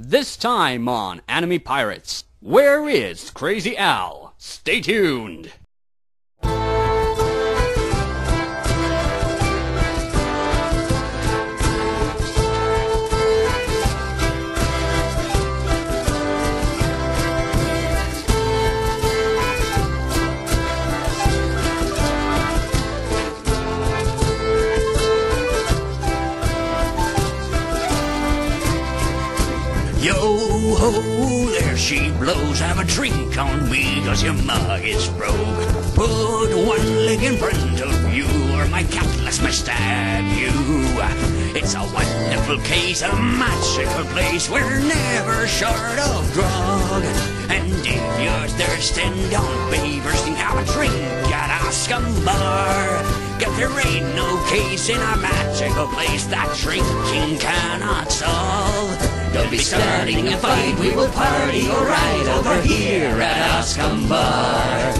This time on Enemy Pirates, where is Crazy Al? Stay tuned! Yo-ho, there she blows. Have a drink on me, cause your mug is broke. Put one leg in front of you, or my cutlass may stab you. It's a wonderful case, a magical place. We're never short of grog. And if you're thirsting, don't be bursting. Have a drink at our SCUMM bar. Cause there ain't no case in our magical place that drinking cannot solve. Don't be starting a fight, we will party alright over here at our SCUMM bar.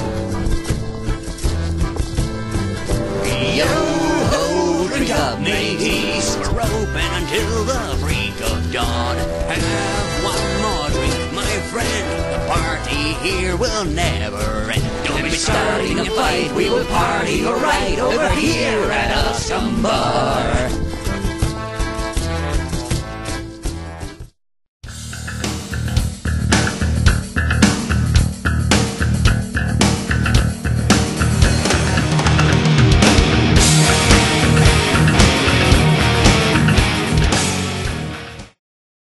Yo-ho, drink up, mateys, we're open until the break of dawn. Have one more drink, my friend, the party here will never end. Don't be starting a fight, we will party alright over here at our SCUMM bar.